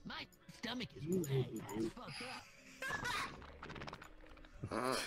My stomach is way past fucked up.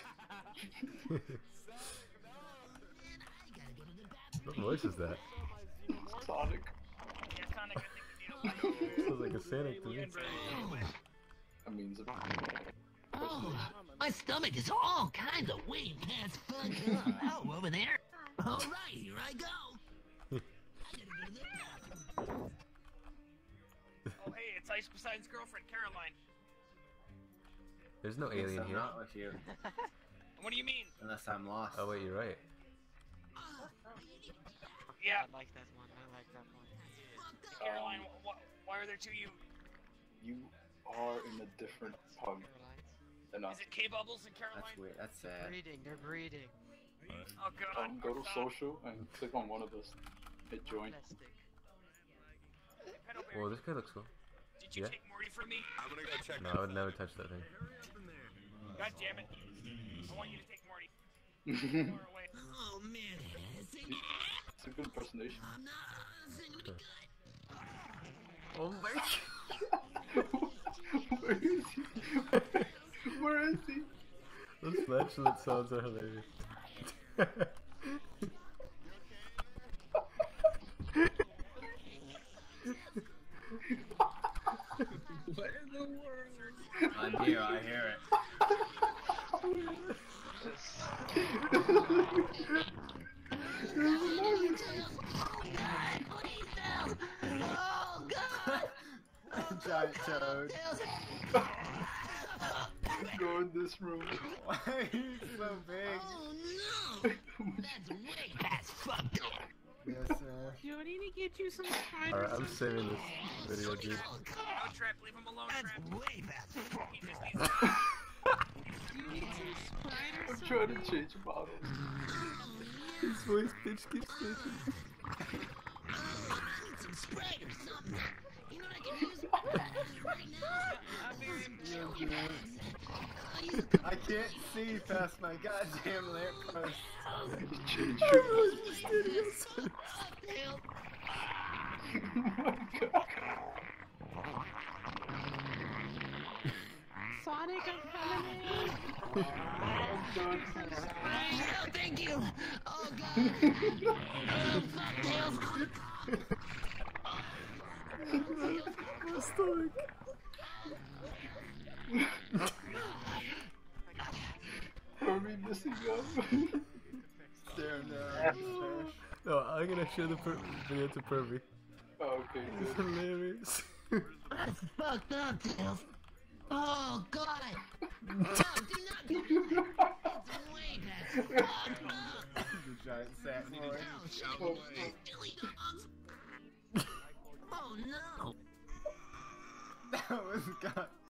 Man, I gotta go to the bathroom. What voice is that? Sonic. Yeah, Sonic, I think you need a Sounds like a Sonic to me. That means Oh, my stomach is all kinds of way past fucked up. Oh, over there. All right, here I go. I gotta go to the bathroom. Oh, hey, it's Ice Poseidon's girlfriend, Caroline. There's no alien I'm here. not with you, What do you mean? unless I'm lost. Oh wait, you're right. Yeah, I like that one. I like that one. Caroline, why are there two you? you are in a different pug than us. Is it K-Bubbles and Caroline? That's weird. That's sad. Breeding. They're breeding. Oh, God. Go to Stop. social and click on one of those. Hit join. Plastic. Pedalberry, Well, this guy looks cool. did you yeah. take Morty from me? I'm gonna go check. No, I would never touch that thing. God damn it. I want you to take Morty. Far away. Oh, man. Singing. It's a good impersonation. I'm not singing to be good. Oh my Where is he? Where is he? Those flatulent sounds are hilarious. What in the world? I'm here. I hear it. God, please help. Oh, God. Giant toad. Go in this room. Why are you so big? Oh, no. That's way past fucked up. Yes, sir. Do I need to get you some spiders? Alright, I'm saving this video, dude. No, Trap, leave him alone, That's Trap. way past fucked He just up. needs Do you need some spiders? I'm trying to change bottles. His voice pitch keeps changing. I need some Sprite or something. You know what I can use right now? I can't see past my goddamn lamppost. Change Oh, Sonic, I'm coming in. no, thank you. Oh, God. Oh, fuck, My stomach. Are we missing up? There, no. No, I'm gonna show the video to Pervy. Oh, okay, It's good. hilarious. That's fucked up, Tails. Oh, God. No, do not do that. It's way past fucked up. The giant sack boy. No, shut up, silly dogs. Oh, no. That was god.